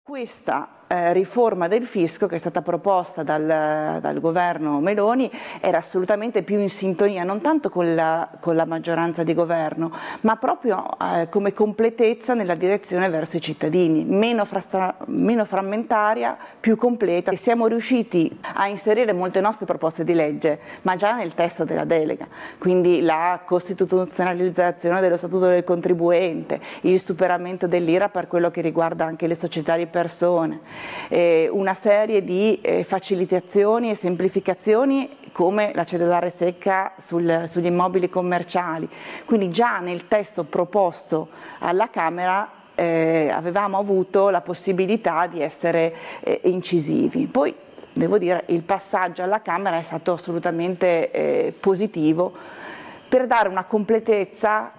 Questa riforma del fisco che è stata proposta dal governo Meloni era assolutamente più in sintonia non tanto con la maggioranza di governo, ma proprio come completezza nella direzione verso i cittadini, meno frammentaria, più completa. E siamo riusciti a inserire molte nostre proposte di legge, ma già nel testo della delega, quindi la costituzionalizzazione dello statuto del contribuente, il superamento dell'IRA per quello che riguarda anche le società di persone, una serie di facilitazioni e semplificazioni come la cedolare secca sugli immobili commerciali. Quindi già nel testo proposto alla Camera avevamo avuto la possibilità di essere incisivi. Poi devo dire il passaggio alla Camera è stato assolutamente positivo, per dare una completezza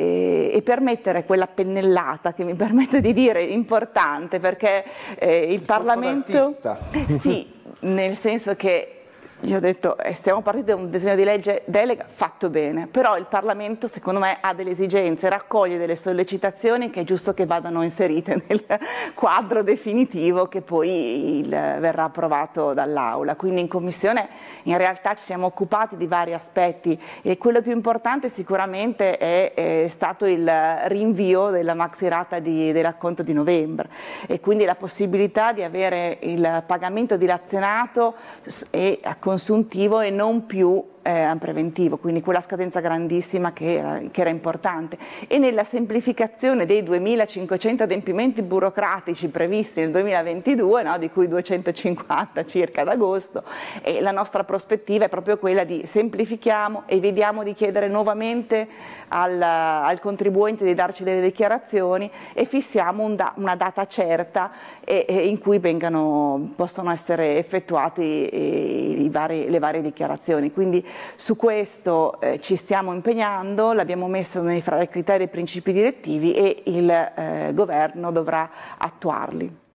e per mettere quella pennellata che mi permette di dire importante, perché il Parlamento, sì, nel senso che io ho detto stiamo partendo da un disegno di legge delega fatto bene, però il Parlamento secondo me ha delle esigenze, raccoglie delle sollecitazioni che è giusto che vadano inserite nel quadro definitivo che poi verrà approvato dall'Aula. Quindi in Commissione in realtà ci siamo occupati di vari aspetti e quello più importante sicuramente è stato il rinvio della maxirata dell'acconto di novembre e quindi la possibilità di avere il pagamento dilazionato e a consuntivo e non più preventivo, quindi quella scadenza grandissima che era importante, e nella semplificazione dei 2500 adempimenti burocratici previsti nel 2022, no, di cui 250 circa ad agosto, e la nostra prospettiva è proprio quella di semplifichiamo, evitiamo di chiedere nuovamente al contribuente di darci delle dichiarazioni e fissiamo una data certa in cui possono essere effettuate le varie dichiarazioni. Quindi su questo ci stiamo impegnando, l'abbiamo messo fra i criteri e i principi direttivi e il governo dovrà attuarli.